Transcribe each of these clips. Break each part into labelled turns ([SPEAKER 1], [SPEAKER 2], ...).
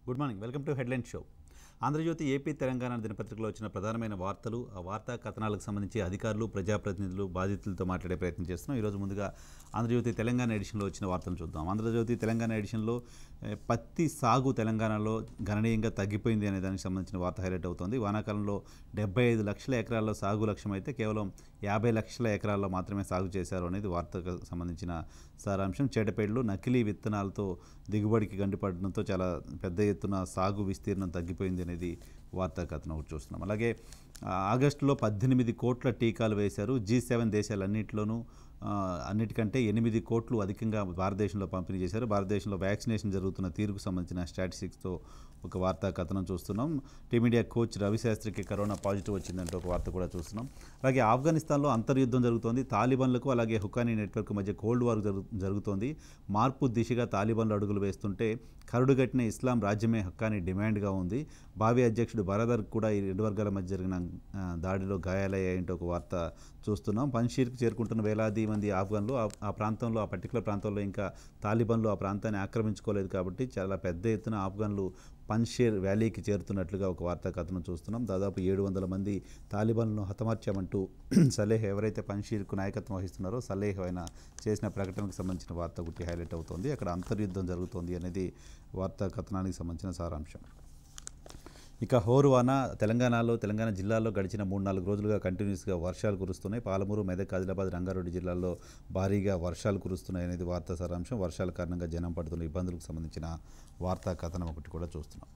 [SPEAKER 1] Good morning. Welcome to headline show. Andhra Jyothi AP Telangana దినపత్రికలో వచ్చిన ప్రధానమైన వార్తలు, ఆ వార్తా కథనాలకు సంబంధించి అధికారులు, ప్రజాప్రతినిధులు, బాధితులతో మాట్లాడే ప్రయత్నం చేస్తున్నాం. ఈరోజు ముందుగా ఆంధ్రజ్యోతి తెలంగాణ ఎడిషన్లో వచ్చిన వార్తలు చూద్దాం. ఆంధ్రజ్యోతి తెలంగాణ ఎడిషన్లో పత్తి సాగు తెలంగాణలో గణనీయంగా తగ్గిపోయింది అనే దానికి సంబంధించిన వార్త హైలైట్ అవుతుంది. వానాకాలంలో 75 లక్షల ఎకరాల్లో సాగు లక్ష్యం అయితే కేవలం 50 లక్షల ఎకరాల్లో మాత్రమే సాగు చేశారు అనేది వార్తకు సంబంధించిన సారాంశం. చేటపేటలో నకిలీ విత్తనాలతో దిగుబడికి గండిపడడంతో చాలా పెద్ద ఎత్తున సాగు విస్తీర్ణం తగ్గిపోయింది అనేది వార్తా కథనం ఒకటి చూస్తున్నాం. అలాగే ఆగస్టులో 18 కోట్ల టీకాలు వేశారు. G7 దేశాలన్నింటిలోనూ అన్నిటికంటే 8 కోట్లు అధికంగా భారతదేశంలో పంపిణీ చేశారు. భారతదేశంలో వ్యాక్సినేషన్ జరుగుతున్న తీరుకు సంబంధించిన స్టాటిస్టిక్స్తో ఒక వార్తా కథనం చూస్తున్నాం. టీమిండియా కోచ్ రవిశాస్త్రికి కరోనా పాజిటివ్ వచ్చిందంటే ఒక వార్త కూడా చూస్తున్నాం. అలాగే ఆఫ్ఘనిస్తాన్లో అంతర్యుద్ధం జరుగుతోంది. తాలిబాన్లకు అలాగే హుకానీ నెట్వర్క్ మధ్య కోల్డ్ వార్ జరుగుతోంది. మార్పు దిశగా తాలిబాన్లు అడుగులు వేస్తుంటే కరుడుగట్టిన ఇస్లాం రాజ్యమే హక్కానీ డిమాండ్గా ఉంది. భావి అధ్యక్షుడు బరదర్ కూడా ఈ రెండు వర్గాల మధ్య జరిగిన దాడిలో గాయాలయ్యాయంటే ఒక వార్త చూస్తున్నాం. పంషీర్కి చేరుకుంటున్న వేలాది మంది ఆఫ్ఘన్లు ఆ ప్రాంతంలో, ఆ పర్టికులర్ ప్రాంతంలో ఇంకా తాలిబాన్లు ఆ ప్రాంతాన్ని ఆక్రమించుకోలేదు కాబట్టి చాలా పెద్ద ఎత్తున ఆఫ్ఘన్లు పంషీర్ వ్యాలీకి చేరుతున్నట్లుగా ఒక వార్తా కథనం చూస్తున్నాం. దాదాపు 700 మంది తాలిబాన్లను హతమార్చామంటూ సలేహ్ ఎవరైతే పంషీర్కు నాయకత్వం వహిస్తున్నారో సలేహ్ ఆయన చేసిన ప్రకటనకు సంబంధించిన వార్త ఒకటి హైలైట్ అవుతోంది. అక్కడ అంతర్యుద్ధం జరుగుతోంది అనేది వార్తా కథనానికి సంబంధించిన సారాంశం. ఇక హోరువాన తెలంగాణ జిల్లాల్లో గడిచిన 3-4 రోజులుగా కంటిన్యూస్గా వర్షాలు కురుస్తున్నాయి. పాలమూరు, మెదక్, ఆదిలాబాద్, రంగారెడ్డి జిల్లాల్లో భారీగా వర్షాలు కురుస్తున్నాయి అనేది వార్తా సారాంశం. వర్షాల కారణంగా జనం పడుతున్న ఇబ్బందులకు సంబంధించిన వార్తా కథనం ఒకటి కూడా చూస్తున్నాం.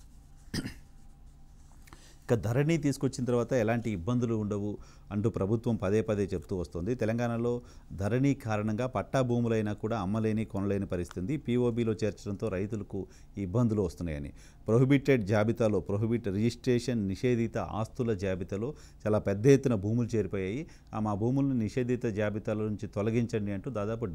[SPEAKER 1] ఇక ధరణి తీసుకొచ్చిన తర్వాత ఎలాంటి ఇబ్బందులు ఉండవు అంటూ ప్రభుత్వం పదే పదే చెప్తూ వస్తుంది. తెలంగాణలో ధరణి కారణంగా పట్టా భూములైనా కూడా అమ్మలేని, కొనలేని పరిస్థితి. పీఓబీలో చేర్చడంతో రైతులకు ఇబ్బందులు వస్తున్నాయని, ప్రొహిబిట్ రిజిస్ట్రేషన్ నిషేధిత ఆస్తుల జాబితాలో చాలా పెద్ద ఎత్తున భూములు చేరిపోయాయి. మా భూములను నిషేధిత జాబితాల నుంచి తొలగించండి అంటూ దాదాపు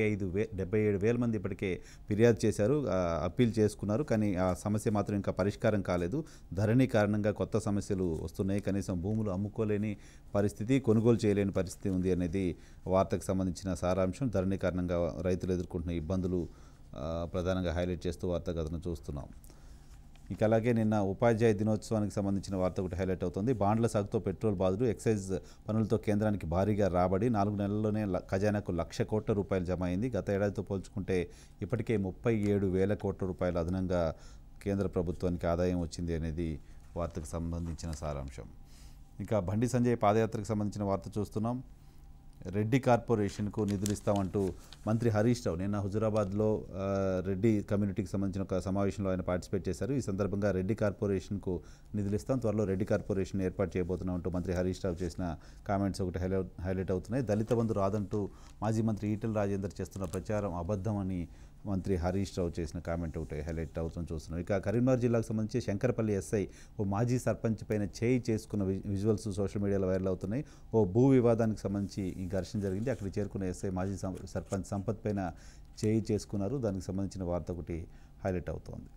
[SPEAKER 1] 77,000 మంది ఇప్పటికే ఫిర్యాదు చేశారు, అప్పీల్ చేసుకున్నారు. కానీ ఆ సమస్య మాత్రం ఇంకా పరిష్కారం కాలేదు. ధరణి కారణంగా కొత్త సమస్యలు వస్తున్నాయి. కనీసం భూములు అమ్ముకోలేని పరిస్థితి, కొనుగోలు చేయలేని పరిస్థితి ఉంది అనేది వార్తకు సంబంధించిన సారాంశం. ధరణి కారణంగా రైతులు ఎదుర్కొంటున్న ఇబ్బందులు ప్రధానంగా హైలైట్ చేస్తూ వార్తా కథనం చూస్తున్నాం. ఇక అలాగే నిన్న ఉపాధ్యాయ దినోత్సవానికి సంబంధించిన వార్త ఒకటి హైలైట్ అవుతుంది. బాండ్ల సాగుతో పెట్రోల్ బాధలు, ఎక్సైజ్ పనులతో కేంద్రానికి భారీగా రాబడి. 4 నెలల్లోనే ఖజానాకు 1,00,000 కోట్ల రూపాయలు జమ అయింది. గత ఏడాదితో పోల్చుకుంటే ఇప్పటికే 37,000 కోట్ల రూపాయలు అదనంగా కేంద్ర ప్రభుత్వానికి ఆదాయం వచ్చింది అనేది వార్తకు సంబంధించిన సారాంశం. ఇక బండి సంజయ్ పాదయాత్రకు సంబంధించిన వార్త చూస్తున్నాం. రెడ్డి కార్పొరేషన్కు నిధులు ఇస్తామంటూ మంత్రి హరీష్ రావు నిన్న హుజురాబాద్లో రెడ్డి కమ్యూనిటీకి సంబంధించిన ఒక సమావేశంలో ఆయన పార్టిసిపేట్ చేశారు. ఈ సందర్భంగా రెడ్డి కార్పొరేషన్కు నిధులు ఇస్తాం, త్వరలో రెడ్డి కార్పొరేషన్ ఏర్పాటు చేయబోతున్నామంటూ మంత్రి హరీష్ రావు చేసిన కామెంట్స్ ఒకటి హైలైట్ అవుతున్నాయి. దళిత బంధు రాదంటూ మాజీ మంత్రి ఈటెల రాజేందర్ చేస్తున్న ప్రచారం అబద్ధమని మంత్రి హరీష్ రావు చేసిన కామెంట్ ఒకటి హైలైట్ అవుతుంది చూస్తున్నాం. ఇక కరీంనగర్ జిల్లాకు సంబంధించి శంకరపల్లి ఎస్ఐ ఓ మాజీ సర్పంచ్ పైన చేయి చేసుకున్న విజువల్స్ సోషల్ మీడియాలో వైరల్ అవుతున్నాయి. ఓ భూ వివాదానికి సంబంధించి ఈ ఘర్షణ జరిగింది. అక్కడికి చేరుకున్న ఎస్ఐ మాజీ సర్పంచ్ సంపత్ పైన చేయి చేసుకున్నారు. దానికి సంబంధించిన వార్త ఒకటి హైలైట్ అవుతోంది.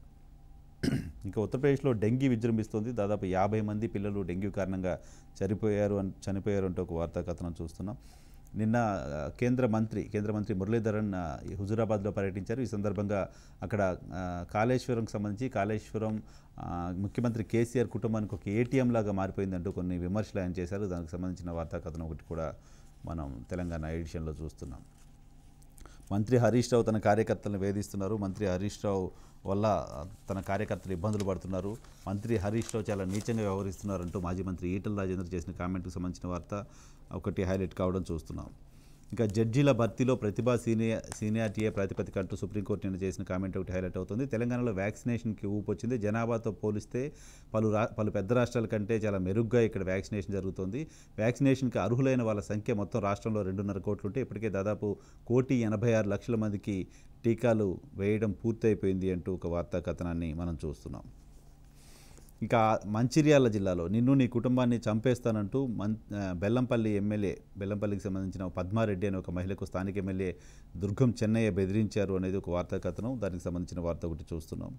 [SPEAKER 1] ఇంకా ఉత్తరప్రదేశ్లో డెంగీ విజృంభిస్తోంది. దాదాపు 50 మంది పిల్లలు డెంగ్యూ కారణంగా చనిపోయారు అంటూ ఒక వార్తా కథనం చూస్తున్నాం. నిన్న కేంద్ర మంత్రి మురళీధరన్ హుజురాబాద్లో పర్యటించారు. ఈ సందర్భంగా అక్కడ కాళేశ్వరంకి సంబంధించి కాళేశ్వరం ముఖ్యమంత్రి కేసీఆర్ కుటుంబానికి ఒక ఏటీఎం లాగా మారిపోయిందంటూ కొన్ని విమర్శలు ఆయన చేశారు. దానికి సంబంధించిన వార్తా కథనం ఒకటి కూడా మనం తెలంగాణ ఎడిషన్లో చూస్తున్నాం. మంత్రి హరీష్ రావు తన కార్యకర్తలను వేధిస్తున్నారు. మంత్రి హరీష్ రావు వల్ల తన కార్యకర్తలు ఇబ్బందులు పడుతున్నారు. మంత్రి హరీష్ రావు చాలా నీచంగా వ్యవహరిస్తున్నారంటూ మాజీ మంత్రి ఈటెల రాజేందర్ చేసిన కామెంట్కి సంబంధించిన వార్త ఒకటి హైలైట్ కావడం చూస్తున్నాం. ఇంకా జడ్జీల భర్తీలో ప్రతిభా సీనియారిటీయే ప్రాతిపదిక అంటూ సుప్రీంకోర్టు నిన్న చేసిన కామెంట్ ఒకటి హైలైట్ అవుతుంది. తెలంగాణలో వ్యాక్సినేషన్కి ఊపు వచ్చింది. జనాభాతో పోలిస్తే పలు పెద్ద రాష్ట్రాల కంటే చాలా మెరుగ్గా ఇక్కడ వ్యాక్సినేషన్ జరుగుతుంది. వ్యాక్సినేషన్కి అర్హులైన వాళ్ళ సంఖ్య మొత్తం రాష్ట్రంలో 2.5 కోట్లు ఉంటే ఇప్పటికే దాదాపు 1,86,00,000 మందికి టీకాలు వేయడం పూర్తయిపోయింది అంటూ ఒక వార్తా కథనాన్ని మనం చూస్తున్నాం. ఇక మంచిర్యాల జిల్లాలో నిన్ను నీ కుటుంబాన్ని చంపేస్తానంటూ బెల్లంపల్లికి సంబంధించిన పద్మారెడ్డి అనే ఒక మహిళకు స్థానిక ఎమ్మెల్యే దుర్గం చెన్నయ్య బెదిరించారు అనేది ఒక వార్తా కథనం. దానికి సంబంధించిన వార్త ఒకటి చూస్తున్నాం.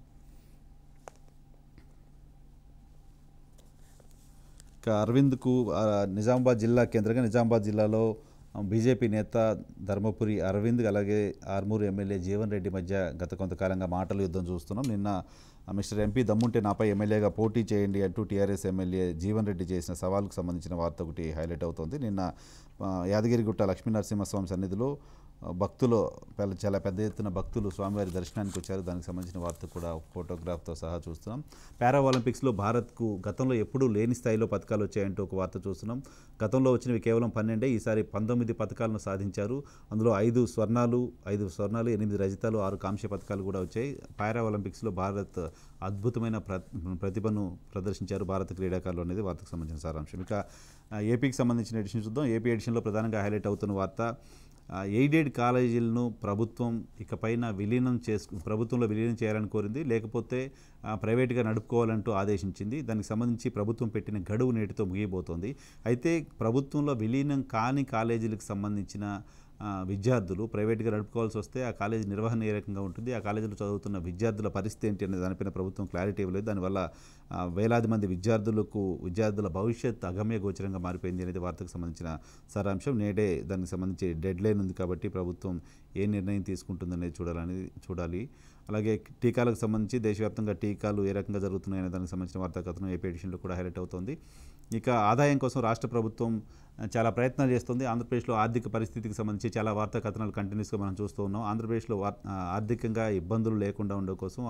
[SPEAKER 1] ఇక అరవింద్కు నిజామాబాద్ జిల్లా కేంద్రంగా నిజామాబాద్ జిల్లాలో బీజేపీ నేత ధర్మపురి అరవింద్ అలాగే ఆర్మూరు ఎమ్మెల్యే జీవన్ రెడ్డి మధ్య గత కొంతకాలంగా మాటల యుద్ధం చూస్తున్నాం. నిన్న మిస్టర్ ఎంపీ దమ్ముంటే నాపై ఎమ్మెల్యేగా పోటీ చేయండి అంటూ టీఆర్ఎస్ ఎమ్మెల్యే జీవన్ రెడ్డి చేసిన సవాల్కు సంబంధించిన వార్త ఒకటి హైలైట్ అవుతోంది. నిన్న యాదగిరిగుట్ట లక్ష్మీనరసింహస్వామి సన్నిధిలో భక్తులు చాలా పెద్ద ఎత్తున భక్తులు స్వామివారి దర్శనానికి వచ్చారు. దానికి సంబంధించిన వార్త కూడా ఫోటోగ్రాఫ్తో సహా చూస్తున్నాం. పారా ఒలింపిక్స్లో భారత్కు గతంలో ఎప్పుడూ లేని స్థాయిలో పథకాలు వచ్చాయంటూ ఒక వార్త చూస్తున్నాం. గతంలో వచ్చినవి కేవలం 12, ఈసారి 19 పథకాలను సాధించారు. అందులో 5 స్వర్ణాలు, 8 రజతాలు, 6 కాంస్య పథకాలు కూడా వచ్చాయి. పారా ఒలింపిక్స్లో భారత్ అద్భుతమైన ప్రతిభను ప్రదర్శించారు భారత క్రీడాకారులు అనేది వార్తకు సంబంధించిన సారాంశం. ఇక ఏపీకి సంబంధించిన ఎడిషన్ చూద్దాం. ఏపీ ఎడిషన్లో ప్రధానంగా హైలైట్ అవుతున్న వార్త, ఎయిడెడ్ కాలేజీలను ప్రభుత్వం ఇకపైన ప్రభుత్వంలో విలీనం చేయాలని కోరింది. లేకపోతే ప్రైవేట్గా నడుపుకోవాలంటూ ఆదేశించింది. దానికి సంబంధించి ప్రభుత్వం పెట్టిన గడువు నేటితో ముగియబోతోంది. అయితే ప్రభుత్వంలో విలీనం కాని కాలేజీలకు సంబంధించిన విద్యార్థులు ప్రైవేట్గా నడుపుకోవాల్సి వస్తే ఆ కాలేజీ నిర్వహణ ఏ రకంగా ఉంటుంది, ఆ కాలేజీలో చదువుతున్న విద్యార్థుల పరిస్థితి ఏంటి అనే దానిపైన ప్రభుత్వం క్లారిటీ ఇవ్వలేదు. దానివల్ల వేలాది మంది విద్యార్థుల భవిష్యత్ అగమ్య గోచరంగా మారిపోయింది అనేది వార్తకు సంబంధించిన సారాంశం. నేడే దానికి సంబంధించి డెడ్ లైన్ ఉంది కాబట్టి ప్రభుత్వం ఏ నిర్ణయం తీసుకుంటుందనేది చూడాలి. అలాగే టీకాలకు సంబంధించి దేశవ్యాప్తంగా టీకాలు ఏ రకంగా జరుగుతున్నాయనే దానికి సంబంధించిన వార్తా కథనం ఏపీ ఎడిషన్లో కూడా హైలైట్ అవుతోంది. ఇక ఆదాయం కోసం రాష్ట్ర ప్రభుత్వం చాలా ప్రయత్నాలు చేస్తుంది. ఆంధ్రప్రదేశ్లో ఆర్థిక పరిస్థితికి సంబంధించి చాలా వార్తా కథనాలు కంటిన్యూస్గా మనం చూస్తూ ఉన్నాం. ఆంధ్రప్రదేశ్లో ఆర్థికంగా ఇబ్బందులు లేకుండా ఉండడం కోసం,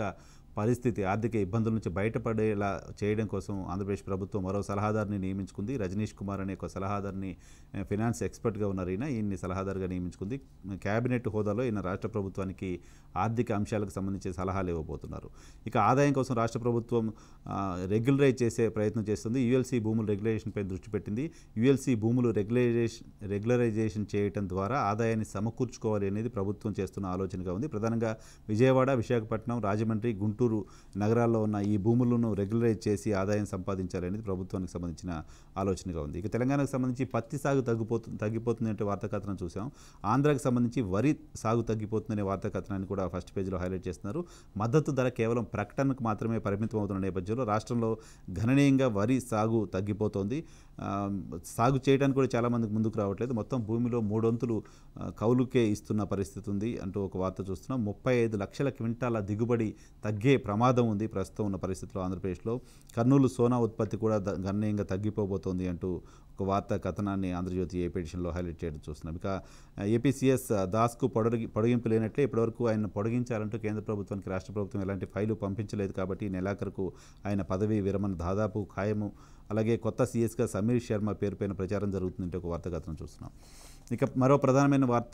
[SPEAKER 1] ఆర్థిక ఇబ్బందుల నుంచి బయటపడేలా చేయడం కోసం ఆంధ్రప్రదేశ్ ప్రభుత్వం మరో సలహాదారుని నియమించుకుంది. రజనీష్ కుమార్ అనే ఒక సలహాదారుని, ఫైనాన్స్ ఎక్స్పర్ట్గా ఉన్నారు ఈయన్ని సలహాదారుగా నియమించుకుంది. కేబినెట్ హోదాలో ఈయన రాష్ట్ర ప్రభుత్వానికి ఆర్థిక అంశాలకు సంబంధించి సలహాలు ఇవ్వబోతున్నారు. ఇక ఆదాయం కోసం రాష్ట్ర ప్రభుత్వం రెగ్యులరైజ్ చేసే ప్రయత్నం చేస్తుంది. యుఎల్సీ భూముల రెగ్యులేషన్పై దృష్టి పెట్టింది. యుఎల్సీ భూములు రెగ్యులరైజేషన్ చేయడం ద్వారా ఆదాయాన్ని సమకూర్చుకోవాలి అనేది ప్రభుత్వం చేస్తున్న ఆలోచనగా ఉంది. ప్రధానంగా విజయవాడ, విశాఖపట్నం, రాజమండ్రి, గుంటూరు నగరాల్లో ఉన్న ఈ భూములను రెగ్యులరైజ్ చేసి ఆదాయం సంపాదించాలనేది ప్రభుత్వానికి సంబంధించిన ఆలోచనగా ఉంది. ఇక తెలంగాణకు సంబంధించి పత్తి సాగు తగ్గిపోతుంది అంటే వార్తా కథనం చూసాం. ఆంధ్రాకి సంబంధించి వరి సాగు తగ్గిపోతుందనే వార్తా కథనాన్ని కూడా ఫస్ట్ పేజీలో హైలైట్ చేస్తున్నారు. మద్దతు ధర కేవలం ప్రకటనకు మాత్రమే పరిమితం అవుతున్న నేపథ్యంలో రాష్ట్రంలో గణనీయంగా వరి సాగు తగ్గిపోతోంది. సాగు చేయడానికి కూడా చాలామందికి ముందుకు రావట్లేదు. మొత్తం భూమిలో 3 వంతులు కౌలుకే ఇస్తున్న పరిస్థితి ఉంది అంటూ ఒక వార్త చూస్తున్నాం. 35 లక్షల క్వింటాల దిగుబడి తగ్గే ప్రమాదం ఉంది ప్రస్తుతం ఉన్న పరిస్థితిలో ఆంధ్రప్రదేశ్లో. కర్నూలు సోనా ఉత్పత్తి కూడా గణనీయంగా తగ్గిపోబోతోంది అంటూ ఒక వార్తా కథనాన్ని ఆంధ్రజ్యోతి ఏపీ ఎడిషన్లో హైలైట్ చేయడం చూస్తున్నాం. ఇక ఏపీ సీఎస్ దాస్కు పొడిగింపు లేనట్లే ఇప్పటివరకు ఆయన పొడిగించాలంటూ కేంద్ర ప్రభుత్వానికి రాష్ట్ర ప్రభుత్వం ఎలాంటి ఫైలు పంపించలేదు కాబట్టి ఈ నెలాఖరుకు ఆయన పదవీ విరమణ దాదాపు ఖాయము. అలాగే కొత్త సీఎస్గా సమీర్ శర్మ పేరుపైన ప్రచారం జరుగుతుందంటే ఒక వార్తా కథనం చూస్తున్నాం. ఇక మరో ప్రధానమైన వార్త,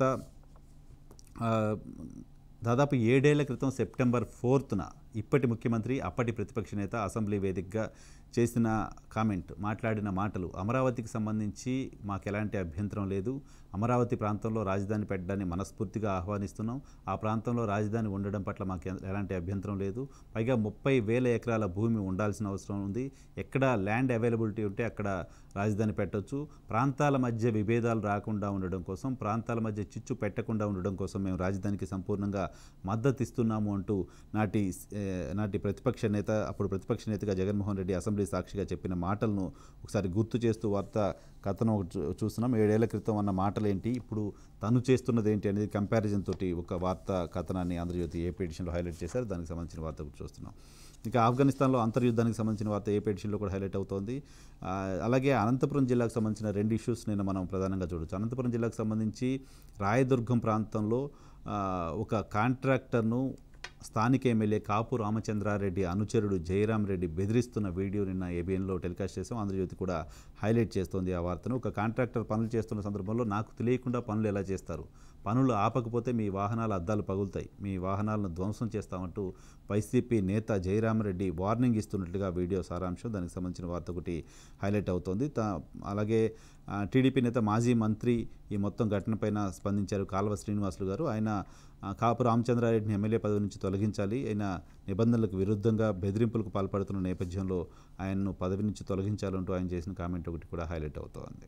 [SPEAKER 1] దాదాపు 7 ఏళ్ల క్రితం సెప్టెంబర్ 4న ఇప్పటి ముఖ్యమంత్రి అప్పటి ప్రతిపక్ష నేత అసెంబ్లీ వేదికగా చేసిన మాట్లాడిన మాటలు, అమరావతికి సంబంధించి మాకు ఎలాంటి అభ్యంతరం లేదు, అమరావతి ప్రాంతంలో రాజధాని పెట్టడాన్ని మనస్ఫూర్తిగా ఆహ్వానిస్తున్నాం, ఆ ప్రాంతంలో రాజధాని ఉండడం పట్ల మాకు ఎలాంటి అభ్యంతరం లేదు, పైగా 30,000 ఎకరాల భూమి ఉండాల్సిన అవసరం ఉంది, ఎక్కడ ల్యాండ్ అవైలబిలిటీ ఉంటే అక్కడ రాజధాని పెట్టవచ్చు, ప్రాంతాల మధ్య విభేదాలు రాకుండా ఉండడం కోసం, ప్రాంతాల మధ్య చిచ్చు పెట్టకుండా ఉండడం కోసం మేము రాజధానికి సంపూర్ణంగా మద్దతు ఇస్తున్నాము అంటూ నాటి అప్పుడు ప్రతిపక్ష నేతగా జగన్మోహన్ రెడ్డి అసెంబ్లీ సాక్షిగా చెప్పిన మాటలను ఒకసారి గుర్తు చేస్తూ వార్త కథనం చూస్తున్నాం. 7 ఏళ్ల క్రితం అన్న మాటలు ఏంటి, ఇప్పుడు తను చేస్తున్నది ఏంటి అనేది కంపారిజన్ తోటి ఒక వార్తా కథనాన్ని ఆంధ్రజ్యోతి ఏపీ ఎడిషన్లో హైలైట్ చేశారు. దానికి సంబంధించిన వార్త చూస్తున్నాం. ఇక ఆఫ్ఘనిస్తాన్లో అంతర్యుద్ధానికి సంబంధించిన వార్త ఏపీ ఎడిషన్లో కూడా హైలైట్ అవుతోంది. అలాగే అనంతపురం జిల్లాకు సంబంధించిన 2 ఇష్యూస్ నిన్న మనం ప్రధానంగా చూడొచ్చు. అనంతపురం జిల్లాకు సంబంధించి రాయదుర్గం ప్రాంతంలో ఒక కాంట్రాక్టర్ను స్థానిక ఎమ్మెల్యే కాపు రామచంద్రారెడ్డి అనుచరుడు జయరాం రెడ్డి బెదిరిస్తున్న వీడియో నిన్న ఏబిఎన్లో టెలికాస్ట్ చేసాం. ఆంధ్రజ్యోతి కూడా హైలైట్ చేస్తోంది ఆ వార్తను. ఒక కాంట్రాక్టర్ పనులు చేస్తున్న సందర్భంలో నాకు తెలియకుండా పనులు ఎలా చేస్తారు, పనులు ఆపకపోతే మీ వాహనాల అద్దాలు పగులుతాయి, మీ వాహనాలను ధ్వంసం చేస్తామంటూ వైసీపీ నేత జయరామరెడ్డి వార్నింగ్ ఇస్తున్నట్లుగా వీడియో సారాంశం. దానికి సంబంధించిన వార్త ఒకటి హైలైట్ అవుతోంది. అలాగే టీడీపీ నేత మాజీ మంత్రి ఈ మొత్తం ఘటనపైన స్పందించారు కాల్వ శ్రీనివాసులు గారు. ఆయన కాపు రామచంద్రారెడ్డిని ఎమ్మెల్యే పదవి నుంచి తొలగించాలి, ఆయన నిబంధనలకు విరుద్ధంగా బెదిరింపులకు పాల్పడుతున్న నేపథ్యంలో ఆయన్ను పదవి నుంచి తొలగించాలంటూ ఆయన చేసిన కామెంట్ ఒకటి కూడా హైలైట్ అవుతోంది.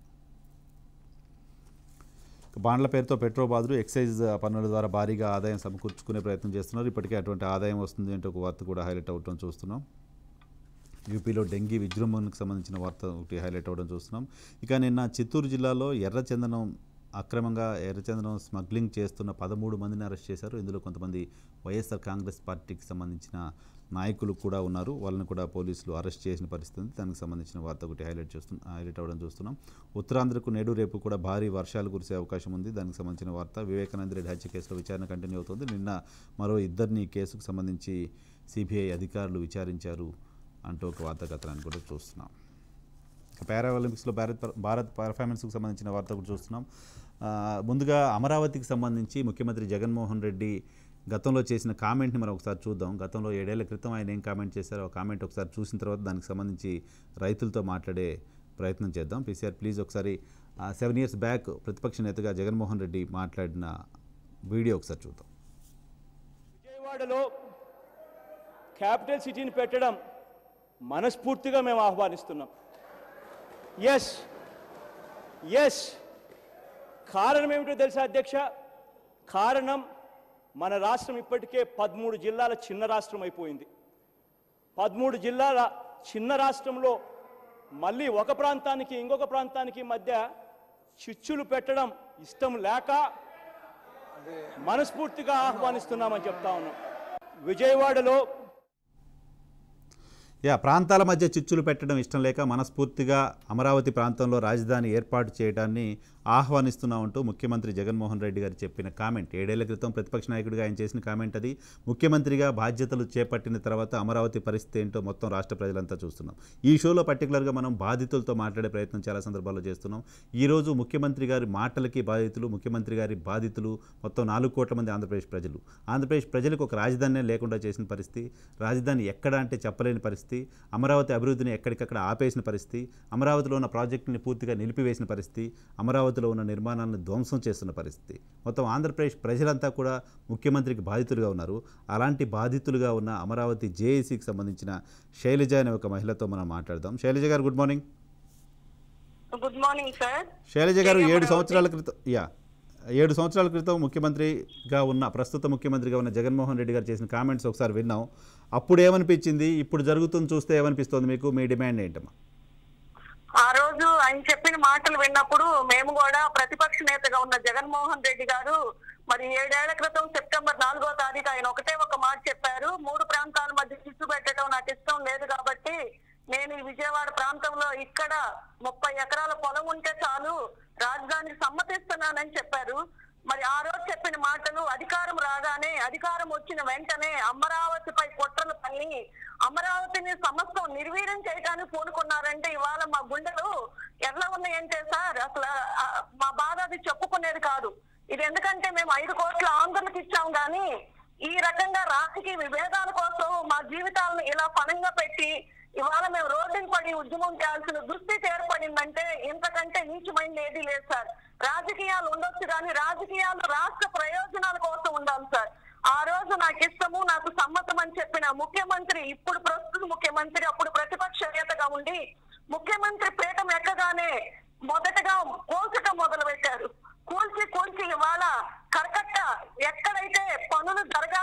[SPEAKER 1] బాండ్ల పేరుతో పెట్రోల్ బాధలు ఎక్సైజ్ పన్నుల ద్వారా భారీగా ఆదాయం సమకూర్చుకునే ప్రయత్నం చేస్తున్నారు. ఇప్పటికే అటువంటి ఆదాయం వస్తుంది అంటే ఒక వార్త కూడా హైలైట్ అవటం చూస్తున్నాం. యూపీలో డెంగీ విజృంభణకు సంబంధించిన వార్త ఒకటి హైలైట్ అవ్వడం చూస్తున్నాం. ఇక నిన్న చిత్తూరు జిల్లాలో ఎర్రచందనం స్మగ్లింగ్ చేస్తున్న 13 మందిని అరెస్ట్ చేశారు. ఇందులో కొంతమంది వైఎస్ఆర్ కాంగ్రెస్ పార్టీకి సంబంధించిన నాయకులు కూడా ఉన్నారు. వాళ్ళని కూడా పోలీసులు అరెస్ట్ చేసిన పరిస్థితి. దానికి సంబంధించిన వార్త ఒకటి హైలైట్ అవ్వడం చూస్తున్నాం. ఉత్తరాంధ్రకు నేడు రేపు కూడా భారీ వర్షాలు కురిసే అవకాశం ఉంది. దానికి సంబంధించిన వార్త. వివేకానంద రెడ్డి హత్య కేసులో విచారణ కంటిన్యూ అవుతుంది. నిన్న మరో ఇద్దరిని కేసుకు సంబంధించి సిబిఐ అధికారులు విచారించారు అంటూ ఒక వార్తా కథనాన్ని కూడా చూస్తున్నాం. పారా ఒలింపిక్స్లో భారత్ పర్ఫార్మెన్స్కి సంబంధించిన వార్త కూడా చూస్తున్నాం. ముందుగా అమరావతికి సంబంధించి ముఖ్యమంత్రి జగన్మోహన్ రెడ్డి గతంలో చేసిన కామెంట్ని మనం ఒకసారి చూద్దాం. గతంలో 7 ఏళ్ల క్రితం ఆయన ఏం కామెంట్ చేశారో ఆ కామెంట్ ఒకసారి చూసిన తర్వాత దానికి సంబంధించి రైతులతో మాట్లాడే ప్రయత్నం చేద్దాం. పీసీఆర్ ప్లీజ్ ఒకసారి 7 years బ్యాక్ ప్రతిపక్ష నేతగా జగన్మోహన్ రెడ్డి మాట్లాడిన వీడియో ఒకసారి చూద్దాం.
[SPEAKER 2] విజయవాడలో క్యాపిటల్ సిటీని పెట్టడం మనస్ఫూర్తిగా మేము ఆహ్వానిస్తున్నాం. ఎస్ కారణం ఏమిటో తెలుసా అధ్యక్ష? కారణం మన రాష్ట్రం ఇప్పటికే 13 జిల్లాల చిన్న రాష్ట్రం అయిపోయింది. 13 జిల్లాల చిన్న రాష్ట్రంలో మళ్ళీ ఒక ప్రాంతానికి ఇంకొక ప్రాంతానికి మధ్య చిచ్చులు పెట్టడం ఇష్టం లేక మనస్ఫూర్తిగా ఆహ్వానిస్తున్నామని చెప్తా ఉన్నాం. విజయవాడలో
[SPEAKER 1] ప్రాంతాల మధ్య చిచ్చులు పెట్టడం ఇష్టం లేక మనస్ఫూర్తిగా అమరావతి ప్రాంతంలో రాజధాని ఏర్పాటు చేయడాన్ని ఆహ్వానిస్తున్నామంటూ ముఖ్యమంత్రి జగన్మోహన్ రెడ్డి గారు చెప్పిన కామెంట్. 7 ఏళ్ల క్రితం ప్రతిపక్ష నాయకుడిగా ఆయన చేసిన కామెంట్ అది. ముఖ్యమంత్రిగా బాధ్యతలు చేపట్టిన తర్వాత అమరావతి పరిస్థితి ఏంటో మొత్తం రాష్ట్ర ప్రజలంతా చూస్తున్నాం. ఈ షోలో పర్టికులర్గా మనం బాధితులతో మాట్లాడే ప్రయత్నం చాలా సందర్భాల్లో చేస్తున్నాం. ఈరోజు ముఖ్యమంత్రి గారి మాటలకి బాధితులు, ముఖ్యమంత్రి గారి బాధితులు మొత్తం 4 కోట్ల మంది ఆంధ్రప్రదేశ్ ప్రజలు. ఆంధ్రప్రదేశ్ ప్రజలకు ఒక రాజధాని లేకుండా చేసిన పరిస్థితి, రాజధాని ఎక్కడ అంటే చెప్పలేని పరిస్థితి, అమరావతి అభివృద్ధిని ఎక్కడికక్కడ ఆపేసిన పరిస్థితి, అమరావతిలో ఉన్న ప్రాజెక్టుని పూర్తిగా నిలిపివేసిన పరిస్థితి, అమరావతిలో ఉన్న నిర్మాణాలను ధ్వంసం చేస్తున్న పరిస్థితి. మొత్తం ఆంధ్రప్రదేశ్ ప్రజలంతా కూడా ముఖ్యమంత్రికి బాధితులుగా ఉన్నారు. అలాంటి బాధితులుగా ఉన్న అమరావతి జేఏసీకి సంబంధించిన శైలజ అనే ఒక మహిళతో మనం మాట్లాడదాం. Shailaja garu good morning.
[SPEAKER 3] Good morning sir.
[SPEAKER 1] Shailaja garu 7 సంవత్సరాల క్రితం ముఖ్యమంత్రిగా ఉన్న ప్రస్తుత ముఖ్యమంత్రిగా ఉన్న జగన్మోహన్ రెడ్డి గారు చేసిన కామెంట్స్ ఒకసారి విన్నాం. అప్పుడు ఏమనిపించింది, ఇప్పుడు జరుగుతుంది చూస్తే ఏమనిపిస్తుంది మీకు? మీ డిమాండ్ ఏంటమ్మా?
[SPEAKER 3] ఆ రోజు ఆయన చెప్పిన మాటలు విన్నప్పుడు మేము కూడా ప్రతిపక్ష నేతగా ఉన్న జగన్మోహన్ రెడ్డి గారు మరి 7 ఏళ్ల క్రితం సెప్టెంబర్ 4వ తారీఖు ఆయన ఒక మాట చెప్పారు. 3 ప్రాంతాల మధ్య చిచ్చు పెట్టడం నాకు ఇష్టం లేదు కాబట్టి నేను ఈ విజయవాడ ప్రాంతంలో ఇక్కడ 30 ఎకరాల పొలం ఉంటే చాలు, రాజధానికి సమ్మతిస్తున్నానని చెప్పారు. మరి ఆ రోజు చెప్పిన మాటలు అధికారం వచ్చిన వెంటనే అమరావతిపై కుట్రలు పన్ని అమరావతిని సమస్తం నిర్వీర్యం చేయడానికి పూనుకున్నారంటే ఇవాళ మా గుండెలు ఎలా ఉన్నాయంటే సార్ అసలు మా బాధ అది చెప్పుకునేది కాదు. ఇది ఎందుకంటే మేము 5 కోట్ల ఆంధ్రులకు ఇచ్చాం గానీ ఈ రకంగా రాజకీయ విభేదాల కోసం మా జీవితాలను ఇలా పణంగా పెట్టి ఇవాళ మేము రోడ్డుని పడి ఉద్యమం చేయాల్సిన దుస్థితి ఏర్పడిందంటే ఇంతకంటే నీచమైంది ఏదీ లేదు సార్. రాజకీయాలు ఉండొచ్చు కానీ రాజకీయాలు రాష్ట్ర ప్రయోజనాల కోసం ఉండాలి సార్. ఆ రోజు నాకు ఇష్టము, నాకు సమ్మతం అని చెప్పిన ముఖ్యమంత్రి, ఇప్పుడు ప్రస్తుత ముఖ్యమంత్రి, అప్పుడు ప్రతిపక్ష నేతగా ఉండి ముఖ్యమంత్రి పీఠం ఎక్కగానే మొదటగా కూల్చడం మొదలు పెట్టారు. కూల్చి ఇవాళ కరకట్ట ఎక్కడైతే పనులు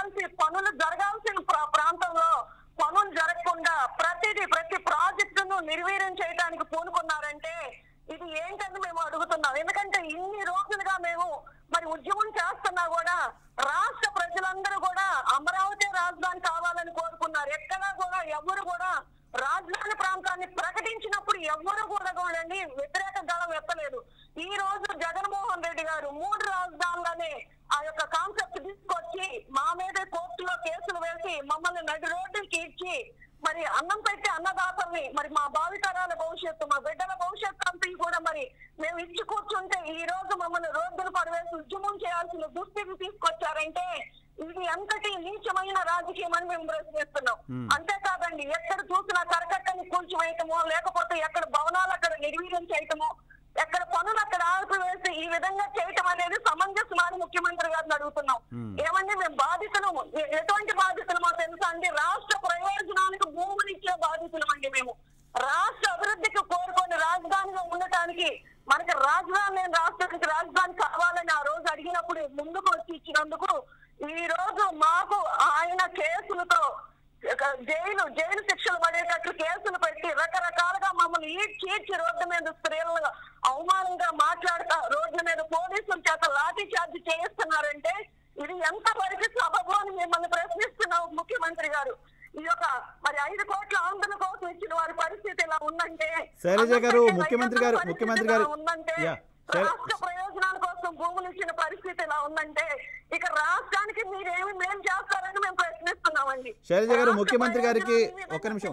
[SPEAKER 3] జరగాల్సిన ప్రాంతంలో పనులు జరగకుండా ప్రతి ప్రాజెక్టును నిర్వీర్యం చేయడానికి పూనుకున్నారంటే ఇది ఏంటని మేము అడుగుతున్నాం. ఎందుకంటే ఇన్ని రోజులుగా మేము మరి ఉద్యమం చేస్తున్నా కూడా రాష్ట్ర ప్రజలందరూ కూడా అమరావతి రాజధాని కావాలని కోరుకున్నారు. ఎక్కడా కూడా ఎవరు కూడా రాజధాని ప్రాంతాన్ని ప్రకటించినప్పుడు ఎవరు కూడా వ్యతిరేక గళం ఎత్తలేదు. ఈ రోజు జగన్మోహన్ రెడ్డి గారు 3 రాజధానులనే ఆ యొక్క కాన్సెప్ట్ తీసుకొచ్చి మా మీద కోర్టులో కేసులు వేసి మమ్మల్ని నడి రోడ్డుకి ఇచ్చి మరి అన్నం పెట్టి అన్నదాతల్ని మరి మా భావితరాల భవిష్యత్తు, మా బిడ్డల భవిష్యత్తు అంతా కూడా మరి మేము ఇచ్చి కూర్చుంటే ఈ రోజు మమ్మల్ని రోడ్డును పడివేసి ఉద్యమం చేయాల్సిన దుస్థితి తీసుకొచ్చారంటే ఇది ఎంతటి నీచమైన రాజకీయం అని మేము ప్రశ్నిస్తున్నాం. అంతేకాదండి, ఎక్కడ చూసినా కరకట్టని కూల్చివేయటమో లేకపోతే ఎక్కడ భవనాలు అక్కడ నిర్వీర్యం చేయటమో ఎక్కడ పనులు అక్కడ ఆపివేసి ఈ విధంగా చేయటం అనేది సమంజసమని ముఖ్యమంత్రి గారిని అడుగుతున్నాం. ఏమండి మేము బాధితులు, ఎటువంటి బాధితులు మాకు తెలుసా అండి? రాష్ట్ర ప్రయోజనానికి భూములిచ్చే బాధితులు అండి మేము. రాష్ట్ర అభివృద్ధికి కోరుకొని రాజధానిగా ఉండటానికి మనకి రాష్ట్రానికి రాజధాని కావాలని ఆ రోజు అడిగినప్పుడు ముందుకు వచ్చి ఇచ్చినందుకు ఈ రోజు మాకు ఆయన కేసులతో జైలు శిక్షలు పడేటట్లు కేసులు పెట్టి రకరకాలుగా మమ్మల్ని ఈడ్చి రోడ్డు మీద స్త్రీలను అవమానంగా మాట్లాడుతా రోడ్ల మీద పోలీసుల చేత లాఠీ చార్జ్ చేయిస్తున్నారంటే ఇది ఎంత వరకు సబబు అని మిమ్మల్ని ప్రశ్నిస్తున్నావు ముఖ్యమంత్రి గారు. ఈ యొక్క మరి 5 కోట్ల ఆందోళన కోసం ఇచ్చిన వారి పరిస్థితి ఇలా ఉందంటే,
[SPEAKER 1] శైలజ గారు ముఖ్యమంత్రి గారు
[SPEAKER 3] ఉందంటే, రాష్ట్ర ప్రయోజనాల కోసం భూములు ఇచ్చిన పరిస్థితి ఇలా ఉందంటే ఇక రాష్ట్రానికి మీరేమి మేలు చేస్తారని మేము ప్రశ్నిస్తున్నామండి.
[SPEAKER 1] శైలజ గారు ముఖ్యమంత్రి గారికి ఒక్క నిమిషం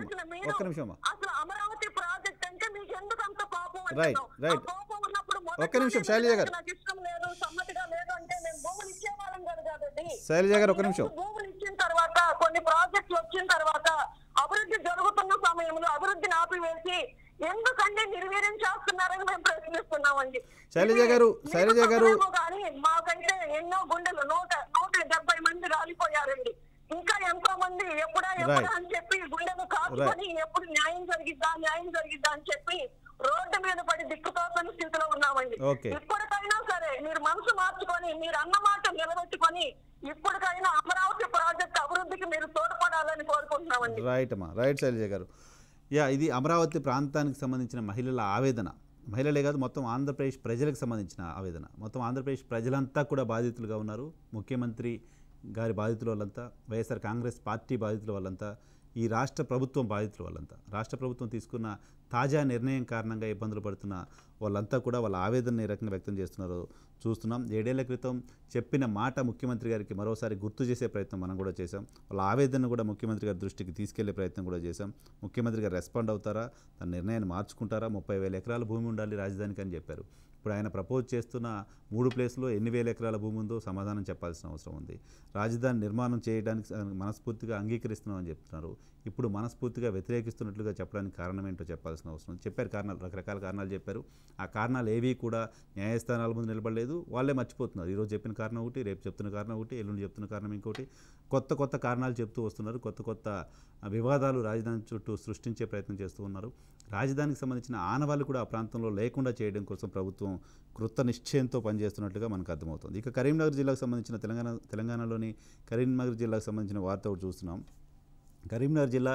[SPEAKER 3] అసలు అమరావతి ప్రాజెక్ట్ అంటే మీకు ఎందుకు అంత కోపం? కోపం ఉన్నప్పుడు
[SPEAKER 1] ఒక్క నిమిషం శైలజ గారు,
[SPEAKER 3] నాకు ఇష్టం లేదు, సమ్మతిగా లేదు అంటే మేము భూములు ఇచ్చేవాళ్ళం కాదు కాబట్టి.
[SPEAKER 1] శైలజ గారు ఒక్క నిమిషం.
[SPEAKER 3] భూములు ఇచ్చిన తర్వాత కొన్ని ప్రాజెక్టులు వచ్చిన తర్వాత అభివృద్ధి జరుగుతున్న సమయంలో అభివృద్ధిని ఆపివేసి ఎందుకంటే నిర్వీర్యం చేస్తున్నారని మేము ప్రశ్నిస్తున్నామండి.
[SPEAKER 1] శైలజ గారు
[SPEAKER 3] కానీ మాకైతే ఎన్నో గుండెలు 170 మంది రాలిపోయారండి. ఇంకా ఎంతో మంది ఎప్పుడా అని చెప్పి గుండెలు కాచుకొని ఎప్పుడు న్యాయం జరిగిద్దా అని చెప్పి రోడ్డు మీద పడి దిక్కుతోచని స్థితిలో ఉన్నామండి. ఇప్పటికైనా సరే మీరు మనసు మార్చుకొని మీరు అన్న మాట నిలబెట్టుకొని ఇప్పటికైనా అమరావతి ప్రాజెక్ట్ అభివృద్ధికి మీరు తోడ్పడాలని కోరుకుంటున్నామండి.
[SPEAKER 1] రైట్ శైలజ గారు. ఇది అమరావతి ప్రాంతానికి సంబంధించిన మహిళల ఆవేదన. మహిళలే కాదు, మొత్తం ఆంధ్రప్రదేశ్ ప్రజలకు సంబంధించిన ఆవేదన. మొత్తం ఆంధ్రప్రదేశ్ ప్రజలంతా కూడా బాధితులుగా ఉన్నారు. ముఖ్యమంత్రి గారి బాధితుల వాళ్ళంతా, వైఎస్ఆర్ కాంగ్రెస్ పార్టీ బాధితుల వాళ్ళంతా, ఈ రాష్ట్ర ప్రభుత్వం బాధితుల వాళ్ళంతా, రాష్ట్ర ప్రభుత్వం తీసుకున్న తాజా నిర్ణయం కారణంగా ఇబ్బందులు పడుతున్న వాళ్ళంతా కూడా వాళ్ళ ఆవేదన ఏ రకంగా వ్యక్తం చేస్తున్నారో చూస్తున్నాం. 7 ఏళ్ల క్రితం చెప్పిన మాట ముఖ్యమంత్రి గారికి మరోసారి గుర్తు చేసే ప్రయత్నం మనం కూడా చేశాం. వాళ్ళ ఆవేదనను కూడా ముఖ్యమంత్రి గారి దృష్టికి తీసుకెళ్లే ప్రయత్నం కూడా చేశాం. ముఖ్యమంత్రి గారు రెస్పాండ్ అవుతారా, తన నిర్ణయాన్ని మార్చుకుంటారా? 30,000 ఎకరాల భూమి ఉండాలి రాజధానికి అని చెప్పారు. ఇప్పుడు ఆయన ప్రపోజ్ చేస్తున్న 3 ప్లేస్లో ఎన్ని వేల ఎకరాల భూమి ఉందో సమాధానం చెప్పాల్సిన అవసరం ఉంది. రాజధాని నిర్మాణం చేయడానికి మనస్ఫూర్తిగా అంగీకరిస్తున్నామని చెప్తున్నారు. ఇప్పుడు మనస్ఫూర్తిగా వ్యతిరేకిస్తున్నట్లుగా చెప్పడానికి కారణం ఏంటో చెప్పాల్సిన అవసరం ఉంది. చెప్పారు కారణాలు, రకరకాల కారణాలు చెప్పారు. ఆ కారణాలు ఏవి కూడా న్యాయస్థానాల ముందు నిలబడలేదు. వాళ్ళే మర్చిపోతున్నారు. ఈరోజు చెప్పిన కారణం ఒకటి, రేపు చెప్తున్న కారణం ఒకటి, ఎల్లుండి చెప్తున్న కారణం ఇంకోటి. కొత్త కారణాలు చెప్తూ వస్తున్నారు. కొత్త వివాదాలు రాజధాని చుట్టూ సృష్టించే ప్రయత్నం చేస్తూ ఉన్నారు. రాజధానికి సంబంధించిన ఆనవాళ్ళు కూడా ఆ ప్రాంతంలో లేకుండా చేయడం కోసం ప్రభుత్వం కృత నిశ్చయంతో పనిచేస్తున్నట్లుగా మనకు అర్థమవుతుంది. ఇక కరీంనగర్ జిల్లాకు సంబంధించిన తెలంగాణలోని కరీంనగర్ జిల్లాకు సంబంధించిన వార్త ఒకటి చూస్తున్నాం. కరీంనగర్ జిల్లా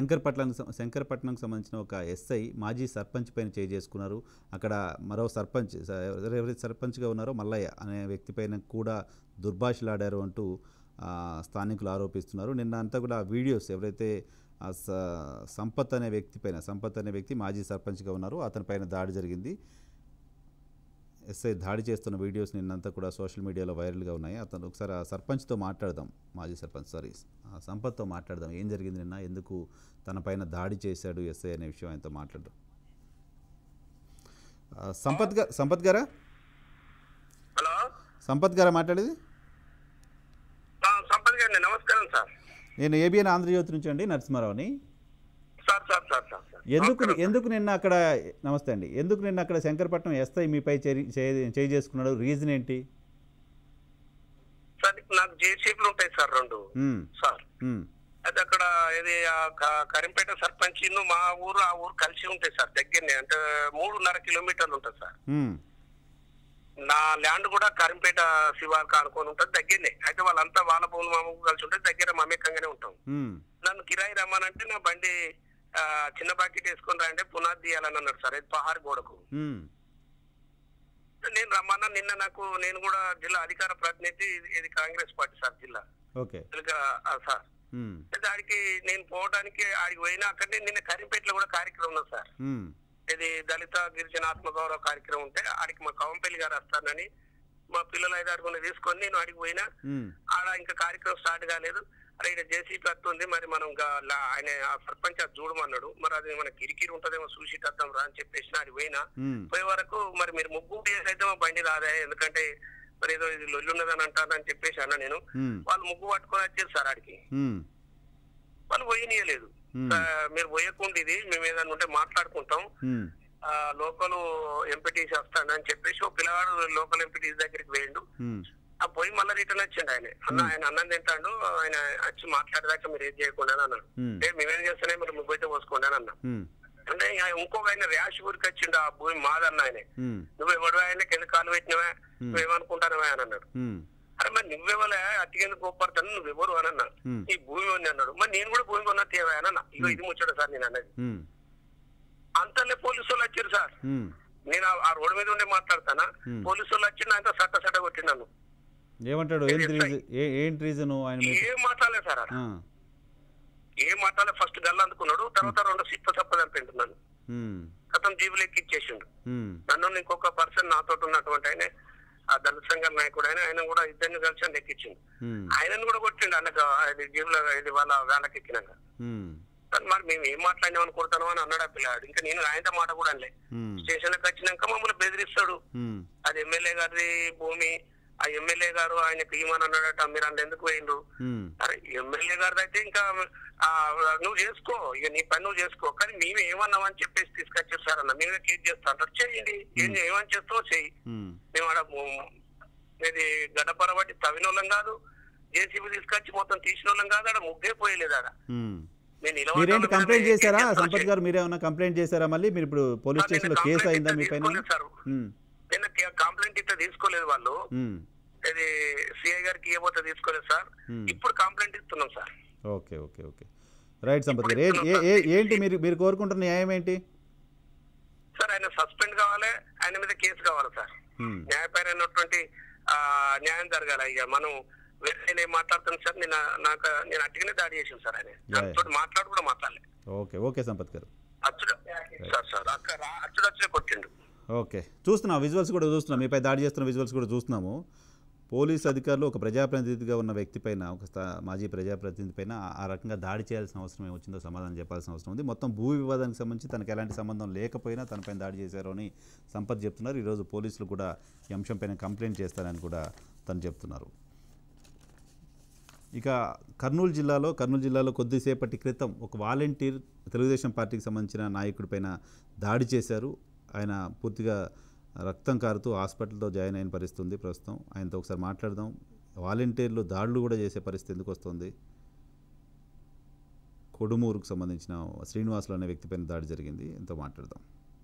[SPEAKER 1] శంకరపట్నంకు సంబంధించిన ఒక ఎస్ఐ మాజీ సర్పంచ్ పైన చేసుకున్నారు. అక్కడ మరో సర్పంచ్, ఎవరైతే సర్పంచ్గా ఉన్నారో మల్లయ్య అనే వ్యక్తి పైన కూడా దుర్భాషలాడారు అంటూ స్థానికులు ఆరోపిస్తున్నారు. నిన్న అంతా కూడా వీడియోస్ ఎవరైతే సంపత్ అనే వ్యక్తి మాజీ సర్పంచ్గా ఉన్నారు, అతని పైన దాడి జరిగింది. ఎస్ఐ దాడి చేస్తున్న వీడియోస్ నిన్నంతా కూడా సోషల్ మీడియాలో వైరల్గా ఉన్నాయి. అతను ఒకసారి ఆ సర్పంచ్తో మాట్లాడదాం, మాజీ సర్పంచ్ సంపత్తో మాట్లాడదాం. ఏం జరిగింది నిన్న, ఎందుకు తన పైన దాడి చేశాడు ఎస్ఐ అనే విషయం ఆయనతో మాట్లాడదాం. సంపత్ గారా?
[SPEAKER 4] హలో,
[SPEAKER 1] సంపత్ గారా మాట్లాడేది?
[SPEAKER 4] సంపత్ గారు, నమస్కారం సార్.
[SPEAKER 1] నేను ఏబిఎన్ ఆంధ్రజ్యోతి నుంచి అండి, నరసింహారావుని. ఎందుకు నిన్న అక్కడ, నమస్తే అండి, ఎందుకు నిన్న అక్కడ శంకరపట్నం ఎస్ఐ మీపై చేయి చేసుకున్నాడు? రీజన్ ఏంటి?
[SPEAKER 4] సార్, నాకు జేసీబీలు ఉంటాయి సార్ 2 సార్. అది అక్కడ ఇది కరీంపేట సర్పంచ్ మా ఊరు ఆ ఊరు కలిసి ఉంటాయి సార్, దగ్గరనే. అంటే 3.5 కిలోమీటర్లు ఉంటుంది సార్. నా ల్యాండ్ కూడా కరీంపేట శివార్కి అనుకొని ఉంటుంది, దగ్గరనే. అయితే వాళ్ళంతా వాళ్ళ భూములు మా ఊరు కలిసి ఉంటుంది, దగ్గర మమేకంగానే ఉంటాం. నన్ను కిరాయి రమ్మనంటే నా బండి చిన్న బకెట్ వేసుకొని రాంటే పునాది తీయాలని అన్నాడు సార్, ఇది పహారి గోడకు. నేను రమ్మన్నా. నిన్న నేను కూడా జిల్లా అధికార ప్రతినిధి, ఇది కాంగ్రెస్ పార్టీ సార్ జిల్లా సార్. ఆడికి నేను పోవడానికి ఆడికి పోయినా, అక్కడనే నిన్న కరీంపేటలో కూడా కార్యక్రమం ఉన్నది సార్. ఇది దళిత గిరిజన ఆత్మగౌరవ కార్యక్రమం ఉంటే ఆడికి మా కవంపల్లి గారు వస్తానని మా పిల్లలు 5-6 తీసుకొని నేను ఆడికి పోయినా. ఆడ ఇంకా కార్యక్రమం స్టార్ట్ కాలేదు. అరే ఇక్కడ జేసీపీ వస్తుంది, మరి మనం ఆయన సర్పంచ్ అది చూడమన్నాడు. మరి అది మనకి కిరికిరి ఉంటదేమో చూసి వద్దాం రా అని చెప్పేసి అది పోయినా. పోయే వరకు మరి మీరు ముగ్గు అయితే మా బండి రాదే, ఎందుకంటే మరి ఏదో ఇది లొల్లి ఉన్నదని అంటారని చెప్పేసి అన్న నేను. వాళ్ళు ముగ్గు పట్టుకొని వచ్చారు సార్ ఆడికి. వాళ్ళు పోయినీయలేదు. మీరు పోయకుండా ఇది మేము ఏదన్నా ఉంటే మాట్లాడుకుంటాం, లోకల్ ఎంపీటీసీ వస్తాడని చెప్పేసి ఒక పిల్లవాడు లోకల్ ఎంపీటీసీ దగ్గరికి వేయండు. ఆ పోయి మళ్ళీ రిటర్న్ వచ్చిండు. ఆయన అన్నం తింటాడు, ఆయన వచ్చి మాట్లాడేదాకా మీరు ఏం చేయకుండా అన్నాడు. మేమేం చేస్తానే మీరు ముగ్గురైతే పోసుకోండి అని అన్నా. అంటే ఇంకొక ఆయన ర్యాష్ ఊరికి వచ్చిండు, ఆ భూమి మాదన్న ఆయన. నువ్వు ఎవడు ఆయన కింద కాలు పెట్టినవా, నువ్వేమనుకుంటానవా అని అన్నాడు. అరే మరి నువ్వెవలే అతికేందుకు కోపడతాను, నువ్వెవరు అని అన్నా. ఈ భూమి ఉంది అన్నాడు. మరి నేను కూడా భూమి కొన్నా తేవానన్నా. ఇగో ఇది ముచ్చట సార్ నేను అన్నది. అంతలే పోలీసు వాళ్ళు వచ్చారు సార్. నేను ఆ రోడ్డు మీద ఉండే మాట్లాడతానా, పోలీసు వాళ్ళు వచ్చి అంతా సట్ట కొట్టినాను.
[SPEAKER 1] ఏమంటాడు? ఏంటి రీజన్?
[SPEAKER 4] ఏం మాట్లాడలేదు సార్, ఏం మాట్లాడలేదు. ఫస్ట్ గల్ల అందుకున్నాడు, తర్వాత 2 సిప్ప చప్ప చంపింటున్నాను. అతను జీబులు ఎక్కిచ్చేసిండు నన్ను. ఇంకొక పర్సన్ నాతో ఉన్నటువంటి ఆయన, ఆ దళిత సంఘాల నాయకుడు ఆయన కూడా ఇద్దరిని కలిసి ఎక్కించిండు. ఆయనను కూడా కొట్టిండు అన్నకు జీబులో ఇది వాళ్ళ వేళకి ఎక్కినాక. మరి మేము ఏం మాట్లాడినాం అనుకుంటాను అని అన్నాడు ఆ పిల్లాడు. ఇంకా నేను ఆయనతో మాట కూడా అనలే. స్టేషన్కి వచ్చినాక మమ్మల్ని బెదిరిస్తాడు. అది ఎమ్మెల్యే గారి భూమి, ఆ ఎమ్మెల్యే గారు ఆయనకు ఇవ్వమని అన్నాడట, మీరు అందులో ఎందుకు పోయిండ్రు? అరే ఎమ్మెల్యే గారిది అయితే ఇంకా నువ్వు చేసుకో, ఇక నీ పని నువ్వు చేసుకో, కానీ మేము ఏమన్నామని చెప్పేసి తీసుకొచ్చారు సార్ అన్న. మేమే కేసు చేస్తా అంటారు. చేయండి, ఏమని చేస్తావో చెయ్యి. మేము ఆడ ఇది గడపరబట్టి తవ్వినోళ్ళం కాదు, జేసీబీ తీసుకొచ్చి మొత్తం తీసిన వాళ్ళం కాదు, ఆడ ముగ్గే పోయలేదు. ఆడ
[SPEAKER 1] మీరేంటి కంప్లైంట్ చేశారా సంపత్ గారు? మీరేమన్నా కంప్లైంట్ చేశారా? మళ్ళీ మీరు ఇప్పుడు పోలీస్ స్టేషన్ లో కేసు అయిందా మీ పైన?
[SPEAKER 4] నేను కంప్లైంట్ ఇట్లా తీసుకోలేదు వాళ్ళు. ఇది సిఐ గారికి ఇవ్వబోతే తీసుకోలేదు సార్. ఇప్పుడు కంప్లైంట్ ఇస్తున్నాం sir.
[SPEAKER 1] Okay okay okay right Sampath garu, ఏంటి మీరు కోరుకుంటున్న న్యాయం ఏంటి
[SPEAKER 4] సార్? ఆయన సస్పెండ్ కావాలి, ఆయన మీద కేసు కావాలి సార్. న్యాయపరమైనటువంటి న్యాయం జరగాలి. ఇక మనం వేరే మాట్లాడుతున్నాను సార్. నేను అట్టిగానే దాడి చేసాను సార్. ఆయన మాట్లాడు కూడా మాట్లాడలేదు.
[SPEAKER 1] ఓకే ఓకే సంపత్ గారు,
[SPEAKER 4] అచ్చుడు కొట్టిండు.
[SPEAKER 1] ఓకే చూస్తున్నాం, విజువల్స్ కూడా చూస్తున్నాం, మీపై దాడి చేస్తున్న విజువల్స్ కూడా చూస్తున్నాము. పోలీసు అధికారులు ఒక ప్రజాప్రతినిధిగా ఉన్న వ్యక్తి పైన, ఒక మాజీ ప్రజాప్రతినిధి పైన ఆ రకంగా దాడి చేయాల్సిన అవసరం ఏమొచ్చిందో సమాధానం చెప్పాల్సిన అవసరం ఉంది. మొత్తం భూ వివాదానికి సంబంధించి తనకు ఎలాంటి సంబంధం లేకపోయినా తనపైన దాడి చేశారు అని సంపత్ చెప్తున్నారు. ఈరోజు పోలీసులు కూడా ఈ అంశం పైన కంప్లైంట్ చేస్తారని కూడా తను చెప్తున్నారు. ఇక కర్నూలు జిల్లాలో కొద్దిసేపటి క్రితం ఒక వాలంటీర్ తెలుగుదేశం పార్టీకి సంబంధించిన నాయకుడిపైన దాడి చేశారు. ఆయన పూర్తిగా రక్తం కారుతూ హాస్పిటల్తో జాయిన్ అయిన పరిస్థితి ఉంది ప్రస్తుతం. ఆయనతో ఒకసారి మాట్లాడదాం. వాలంటీర్లు దాడులు కూడా చేసే పరిస్థితి ఎందుకు వస్తుంది? కొడుమూరుకు సంబంధించిన శ్రీనివాసులు అనే వ్యక్తిపైన దాడి జరిగింది. ఎంతో మాట్లాడదాం.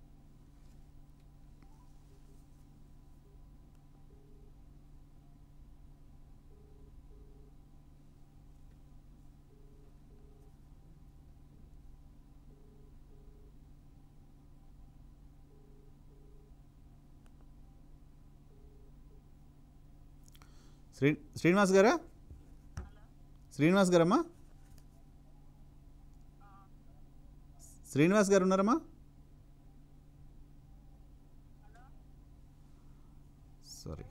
[SPEAKER 1] శ్రీనివాస్ గారా? శ్రీనివాస్ గారమ్మా? శ్రీనివాస్ గారు ఉన్నారమ్మా? సారీ,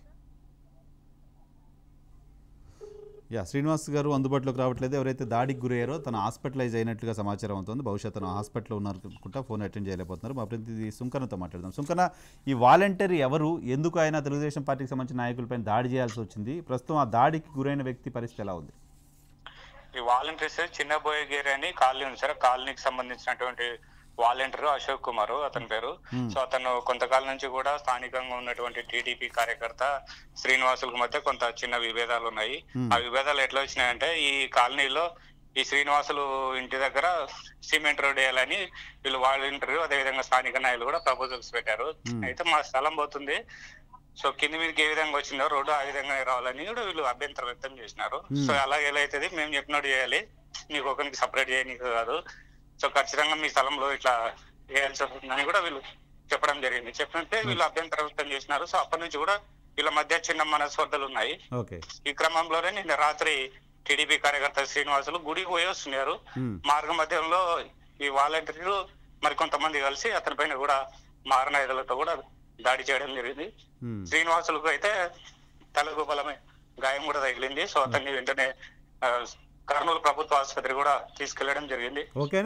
[SPEAKER 1] శ్రీనివాస్ గారు అందుబాటులోకి రావట్లేదు. ఎవరైతే దాడికి గురయ్యారో తను హాస్పిటలైజ్ అయినట్లుగా సమాచారం అవుతుంది. బహుశా తను హాస్పిటల్లో ఉన్నారనుకుంటా, ఫోన్ అటెండ్ చేయలేకపోతున్నారు. మా ప్రతినిధి సుంకన్నతో మాట్లాడదాం. సుంకన్న, ఈ వాలంటీర్ ఎవరు, ఎందుకు ఆయన తెలుగుదేశం పార్టీకి సంబంధించిన నాయకులపైన దాడి చేయాల్సి వచ్చింది? ప్రస్తుతం ఆ దాడికి గురైన వ్యక్తి పరిస్థితి ఎలా ఉంది?
[SPEAKER 5] ఈ వాలంటీర్స్ చిన్నబోయగిరి అని కాలనీ ఉంది సార్. కాలనీకి సంబంధించినటువంటి వాలంటీర్ అశోక్ కుమార్ అతని పేరు. సో అతను కొంతకాలం నుంచి కూడా స్థానికంగా ఉన్నటువంటి టీడీపీ కార్యకర్త శ్రీనివాసులకు మధ్య కొంత చిన్న విభేదాలు ఉన్నాయి. ఆ విభేదాలు ఎట్లా వచ్చినాయంటే, ఈ కాలనీలో ఈ శ్రీనివాసులు ఇంటి దగ్గర సిమెంట్ రోడ్ వేయాలని వీళ్ళు వాలంటీర్ అదేవిధంగా స్థానిక నాయకులు కూడా ప్రపోజల్స్ పెట్టారు. అయితే మా స్థలం పోతుంది, సో కింది మీదకి ఏ విధంగా వచ్చిందో రోడ్డు ఆ విధంగా రావాలని కూడా వీళ్ళు అభ్యంతరం వ్యక్తం చేసినారు. సో అలా ఎలా అవుతుంది, మేము చెప్పినట్టు చేయాలి, నీకు ఒకరికి సపరేట్ చేయనీకు కాదు, సో ఖచ్చితంగా మీ స్థలంలో ఇట్లా వేయాల్సి వస్తుందని కూడా వీళ్ళు చెప్పడం జరిగింది. చెప్పినట్టే వీళ్ళు అభ్యంతరం వ్యక్తం చేసినారు. సో అప్పటి నుంచి కూడా వీళ్ళ మధ్య చిన్న మనస్పర్ధలు ఉన్నాయి. ఈ క్రమంలోనే నిన్న రాత్రి టీడీపీ కార్యకర్త శ్రీనివాసులు గుడికి పోయి వస్తున్నారు. మార్గ మధ్యంలో ఈ వాలంటీర్లు మరికొంతమంది కలిసి అతని పైన కూడా మారణాయుధాలతో కూడా దాడి చేయడం జరిగింది. శ్రీనివాసులకు అయితే తలకు బలమే గాయం కూడా తగిలింది. సో అతన్ని వెంటనే కర్నూలు ప్రభుత్వ ఆసుపత్రి కూడా తీసుకెళ్లడం జరిగింది.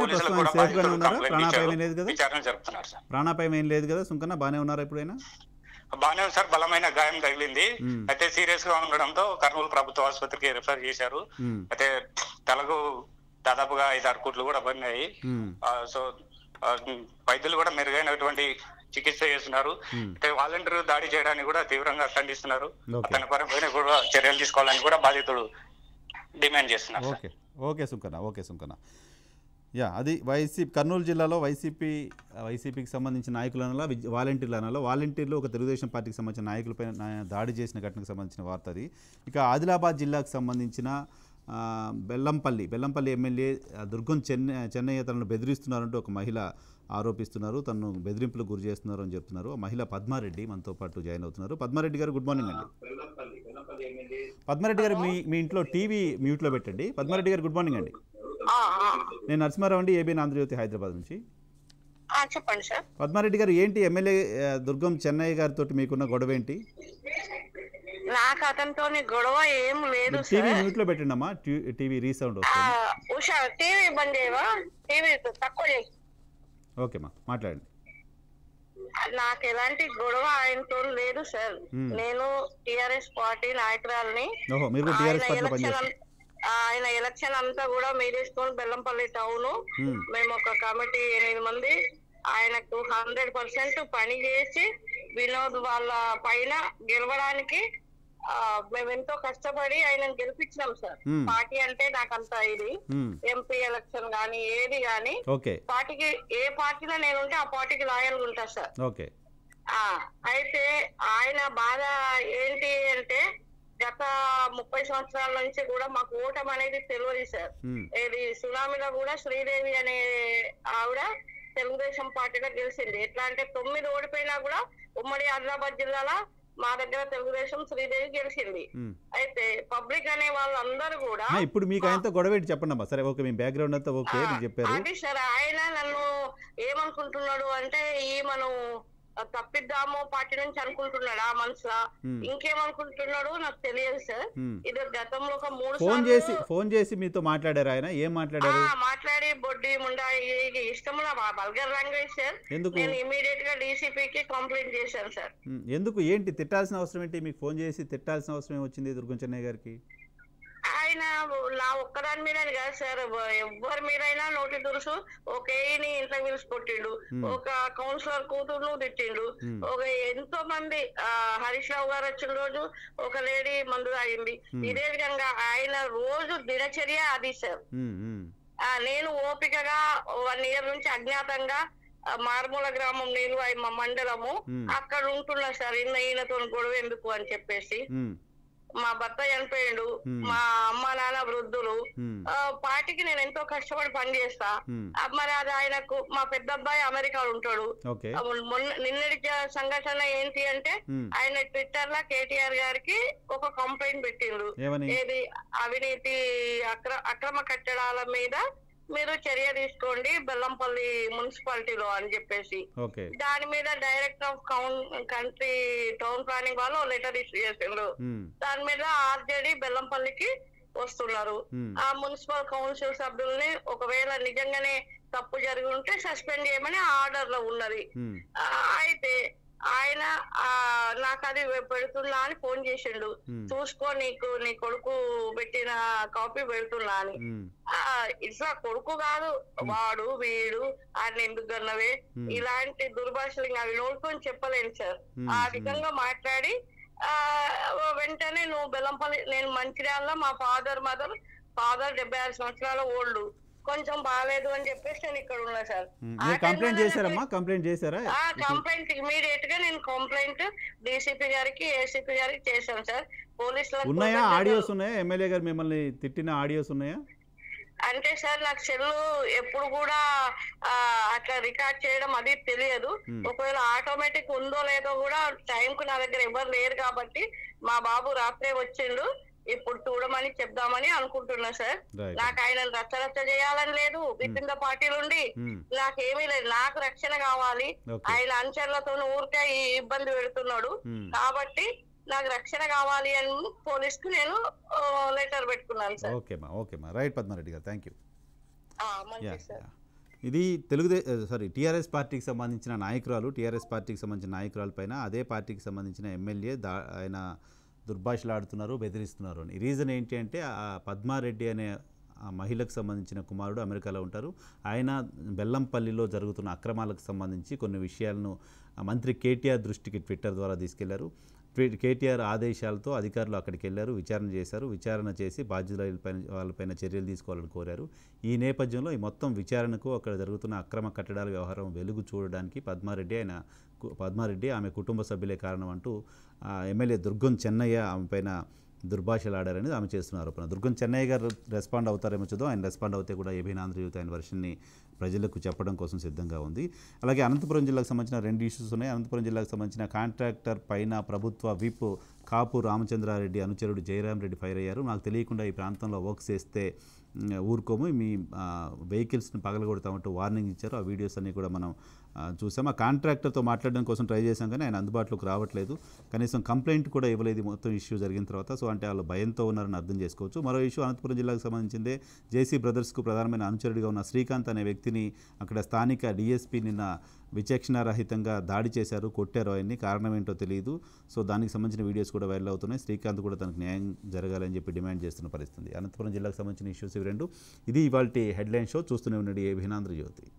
[SPEAKER 5] విచారణ జరుపుతున్నారు సార్.
[SPEAKER 1] ప్రాణాపాయం ఏం లేదు కదా సుంకన్న? బానే ఉన్నారా ఇప్పుడైనా?
[SPEAKER 5] బానే ఉంది సార్, బలమైన గాయం తగిలింది. అయితే సీరియస్ గా ఉండడంతో కర్నూలు ప్రభుత్వ ఆసుపత్రికి రిఫర్ చేశారు. అయితే తలకు దాదాపుగా 5-6 కోట్లు కూడా పడినాయి. సో వైద్యులు కూడా మెరుగైనటువంటి చికిత్స చేస్తున్నారు. అంటే వాలంటీర్ దాడి చేయడానికి కూడా తీవ్రంగా ఖండిస్తున్నారు. అతని పైన కూడా చర్యలు తీసుకోవాలని కూడా బాధితుడు డిమాండ్ చేస్తున్నారు.
[SPEAKER 1] ఓకే సుంకన్న. అది కర్నూలు జిల్లాలో వైసీపీకి సంబంధించిన నాయకులు అనాలా వాలంటీర్లు అనాలా, వాలంటీర్లు ఒక తెలుగుదేశం పార్టీకి సంబంధించిన నాయకులపైన దాడి చేసిన ఘటనకు సంబంధించిన వార్త అది. ఇక ఆదిలాబాద్ జిల్లాకు సంబంధించిన బెల్లంపల్లి ఎమ్మెల్యే దుర్గం చెన్నయ్య తనను బెదిరిస్తున్నారంటూ ఒక మహిళ ఆరోపిస్తున్నారు. తనను బెదిరింపులకు గురి చేస్తున్నారు అని చెప్తున్నారు. ఆ మహిళ పద్మారెడ్డి మనతో పాటు జాయిన్ అవుతున్నారు. పద్మారెడ్డి గారు గుడ్ మార్నింగ్ అండి. పద్మారెడ్డి గారు మీ ఇంట్లో టీవీ మ్యూట్లో పెట్టండి. పద్మారెడ్డి గారు గుడ్ మార్నింగ్ అండి. నేను నరసింహారావు అండి, ఏబీఎన్ ఆంధ్రజ్యోతి హైదరాబాద్ నుంచి.
[SPEAKER 3] చెప్పండి సార్.
[SPEAKER 1] పద్మారెడ్డి గారు, ఏంటి ఎమ్మెల్యే దుర్గం చెన్నయ్య గారితో మీకున్న గొడవ ఏంటి?
[SPEAKER 3] నాకు అతనితో గొడవ ఏం లేదు.
[SPEAKER 1] టీవీ మ్యూట్లో పెట్టండి అమ్మా, టీవీ రీసౌండ్ వస్తుంది.
[SPEAKER 3] ఉషా టీవీ బంద్ చేయవా? టీవీ తక్కువ చేయి.
[SPEAKER 1] ఓకేమ్మా, మాట్లాడండి.
[SPEAKER 3] నాకు ఎలాంటి గొడవ ఆయనతో లేదు సార్. నేను టిఆర్ఎస్ పార్టీ నాయకురాలని. ఆయన ఎలక్షన్ అంతా కూడా మీరేసుకొని బెల్లంపల్లి టౌన్ మేము ఒక కమిటీ 8 మంది ఆయనకు 100% పని చేసి వినోద్ వాళ్ళ పైన గెలవడానికి మేము ఎంతో కష్టపడి ఆయనను గెలిపించినాం సార్. పార్టీ అంటే నాకంత ఇది ఎంపీ ఎలక్షన్ గానీ ఏది గానీ పార్టీకి ఏ పార్టీలో నేను ఉంటే ఆ పార్టీకి లాయల్గా ఉంటా సార్. అయితే ఆయన బాధ ఏంటి అంటే గత 30 సంవత్సరాల నుంచి కూడా మాకు ఓటం అనేది తెలియదు సార్. ఇది సునామీలో కూడా శ్రీదేవి అనే ఆవిడ తెలుగుదేశం పార్టీలో గెలిచింది. ఎట్లా అంటే 9 ఓడిపోయినా కూడా ఉమ్మడి ఆదిలాబాద్ జిల్లాలో మా దగ్గర తెలుగుదేశం శ్రీదేవి గెలిచింది. అయితే పబ్లిక్ అనే వాళ్ళందరూ కూడా
[SPEAKER 1] ఇప్పుడు మీకు ఆయనతో గొడవ చెప్పండి అమ్మా. సరే, ఓకే, మీ బ్యాక్గ్రౌండ్ అంతా ఓకే చెప్పారు.
[SPEAKER 3] అది సార్ ఆయన నన్ను ఏమనుకుంటున్నాడు అంటే మనం తప్పిద్దాము పార్టీ నుంచి అనుకుంటున్నాడు ఆ మనసులో. ఇంకేమనుకుంటున్నాడు నాకు తెలియదు సార్. ఇది గతంలో ఒక 3
[SPEAKER 1] ఫోన్ చేసి మీతో మాట్లాడారు. ఆయన ఏం మాట్లాడారు?
[SPEAKER 3] మాట్లాడి బొడ్డి ముండా ఇష్టం వల్గర్ లాంగ్వేజ్ సార్. నేను ఇమీడియట్ గా డీసీపీకి కంప్లైంట్ చేశాను సార్.
[SPEAKER 1] ఎందుకు? ఏంటి తిట్టాల్సిన అవసరం ఏంటి? మీకు ఫోన్ చేసి తిట్టాల్సిన అవసరం ఏమొచ్చింది దుర్గం చెన్నయ్య గారికి?
[SPEAKER 3] ఆయన నా ఒక్కదాని మీద కాదు సార్, ఎవరి మీదైనా నోటి దురుసు. ఒక ఏని ఇంట్లో పిలిచి కొట్టిండు, ఒక కౌన్సిలర్ కూతురు తిట్టిండు, ఒక ఎంతో మంది హరీష్ రావు గారు వచ్చిన రోజు ఒక లేడీ మందు తాగింది. ఇదే విధంగా ఆయన రోజు దినచర్య అది సార్. నేను ఓపికగా 1 ఇయర్ నుంచి అజ్ఞాతంగా మారుమూల గ్రామం నేను మా మండలము అక్కడ ఉంటున్నా సార్. ఈయనతో గొడవ ఎందుకు అని చెప్పేసి. మా భర్త చనిపోయిండు, మా అమ్మ నాన్న వృద్ధులు. పార్టీకి నేను ఎంతో కష్టపడి పనిచేస్తా. మరి అది ఆయనకు మా పెద్ద అబ్బాయి అమెరికాలో ఉంటాడు. నిన్నటి సంఘటన ఏంటి అంటే ఆయన ట్విట్టర్ లో కేటీఆర్ గారికి ఒక కంప్లైంట్ పెట్టిండు. ఏది అవినీతి అక్రమ కట్టడాల మీద మీరు చర్య తీసుకోండి బెల్లంపల్లి మున్సిపాలిటీలో అని చెప్పేసి. దాని మీద director of country town planning వాళ్ళు లెటర్ ఇష్యూ చేసిండ్రు. దాని మీద ఆర్జేడీ బెల్లంపల్లికి వస్తున్నారు. ఆ మున్సిపల్ కౌన్సిల్ సభ్యుల్ని ఒకవేళ నిజంగానే తప్పు జరిగి ఉంటే సస్పెండ్ చేయమని ఆర్డర్ లో ఉన్నది. అయితే ఆయన నాకు అది పెడుతున్నా అని ఫోన్ చేసిండు. చూసుకో, నీ కొడుకు పెట్టిన కాపీ పెడుతున్నా అని. ఇట్లా కొడుకు కాదు, వాడు వీడు ఆయన ఎందుకు అన్నవే ఇలాంటి దుర్భాషలు అవి నోడుకొని చెప్పలేను సార్. ఆ విధంగా మాట్లాడి వెంటనే నువ్వు బెల్లంపల్లి, నేను మంచిర్యాలలో మా ఫాదర్ 76 సంవత్సరాల ఓల్డ్, కొంచెం బాగాలేదు అని చెప్పేసి నేను ఇక్కడ ఉన్నా సార్.
[SPEAKER 1] కంప్లైంట్ చేశారమ్మా?
[SPEAKER 3] కంప్లైంట్ ఇమీడియట్ గా నేను కంప్లైంట్ డీసీపీ గారికి ఏసీపీ గారికి చేశాను సార్. పోలీసులకు
[SPEAKER 1] ఉన్నాయా? ఆడియోస్ ఉన్నాయా? ఎమ్మెల్యే గారు మిమ్మల్ని తిట్టిన ఆడియోస్ ఉన్నాయా?
[SPEAKER 3] అంటే సార్ నాకు సెల్లు ఎప్పుడు కూడా అట్లా రికార్డ్ చేయడం అది తెలియదు. ఒకవేళ ఆటోమేటిక్ ఉందో లేదో కూడా టైం కు నా దగ్గర ఎవరు లేరు కాబట్టి మా బాబు రాత్రే వచ్చిండు. ఇప్పుడు చూడమని చెప్దామని అనుకుంటున్నా సార్. నాకు ఆయన రచ్చ చేయాలని లేదు. విత్ ఇన్ ద పార్టీ నుండి నాకేమీ లేదు. నాకు రక్షణ కావాలి. ఆయన అంచర్లతో ఊరికే ఈ ఇబ్బంది పెడుతున్నాడు కాబట్టి నాకు రక్షణ కావాలి అని పోలీస్ కు నేను లెటర్ పెట్టుకున్నాను సార్.
[SPEAKER 1] ఓకేమా, రైట్ పద్మారెడ్డి గారు, థ్యాంక్ యూ. ఇది టీఆర్ఎస్ పార్టీకి సంబంధించిన నాయకురాలు పైన అదే పార్టీకి సంబంధించిన ఎమ్మెల్యే ఆయన దుర్భాషలాడుతున్నారు, బెదిరిస్తున్నారు అని. రీజన్ ఏంటి అంటే పద్మారెడ్డి అనే మహిళకు సంబంధించిన కుమారుడు అమెరికాలో ఉంటారు. ఆయన బెల్లంపల్లిలో జరుగుతున్న అక్రమాలకు సంబంధించి కొన్ని విషయాలను మంత్రి కేటీఆర్ దృష్టికి ట్విట్టర్ ద్వారా తీసుకెళ్లారు. కేటీఆర్ ఆదేశాలతో అధికారులు అక్కడికి వెళ్ళారు, విచారణ చేశారు. విచారణ చేసి వాళ్ళపైన చర్యలు తీసుకోవాలని కోరారు. ఈ నేపథ్యంలో ఈ మొత్తం విచారణకు అక్కడ జరుగుతున్న అక్రమ కట్టడాల వ్యవహారం వెలుగు చూడడానికి పద్మారెడ్డి ఆమె కుటుంబ సభ్యులే కారణం అంటూ ఎమ్మెల్యే దుర్గం చెన్నయ్య ఆమె పైన దుర్భాషలాడారని ఆమె చేస్తున్న ఆరోపణ. దుర్గం చెన్నయ్య గారు రెస్పాండ్ అవుతారేమో చూద్దాం. ఆయన రెస్పాండ్ అవుతే కూడా ఏబీఎన్ ఆంధ్రజ్యోతి ఆయన వర్షన్ని ప్రజలకు చెప్పడం కోసం సిద్ధంగా ఉంది. అలాగే అనంతపురం జిల్లాకు సంబంధించిన 2 ఇష్యూస్ ఉన్నాయి. అనంతపురం జిల్లాకు సంబంధించిన కాంట్రాక్టర్ పైన ప్రభుత్వ విప్ కాపు రామచంద్రారెడ్డి అనుచరుడు జయరాం రెడ్డి ఫైర్ అయ్యారు. నాకు తెలియకుండా ఈ ప్రాంతంలో వర్క్స్ చేస్తే ఊరుకోము, మీ వెహికల్స్ని పగలగొడతామంటూ వార్నింగ్ ఇచ్చారు. ఆ వీడియోస్ అన్నీ కూడా మనం చూసాం. ఆ కాంట్రాక్టర్తో మాట్లాడడం కోసం ట్రై చేశాం కానీ ఆయన అందుబాటులోకి రావట్లేదు. కనీసం కంప్లైంట్ కూడా ఇవ్వలేదు మొత్తం ఇష్యూ జరిగిన తర్వాత. సో అంటే వాళ్ళు భయంతో ఉన్నారని అర్థం చేసుకోవచ్చు. మరో ఇష్యూ అనంతపురం జిల్లాకు సంబంధించిందే. జేసీ బ్రదర్స్కు ప్రధానమైన అనుచరుడిగా ఉన్న శ్రీకాంత్ అనే వ్యక్తిని అక్కడ స్థానిక డీఎస్పీ నిన్న విచక్షణారహితంగా దాడి చేశారు, కొట్టారు. ఆయన్ని కారణం ఏంటో తెలియదు. సో దానికి సంబంధించిన వీడియోస్ కూడా వైరల్ అవుతున్నాయి. శ్రీకాంత్ కూడా తనకు న్యాయం జరగాలని చెప్పి డిమాండ్ చేస్తున్న పరిస్థితి. అనంతపురం జిల్లాకు సంబంధించిన ఇష్యూస్ ఇవి 2. ఇది ఇవాల్టి హెడ్లైన్ షో. చూస్తూనే ఉండండి ఏబీఎన్ ఆంధ్రజ్యోతి.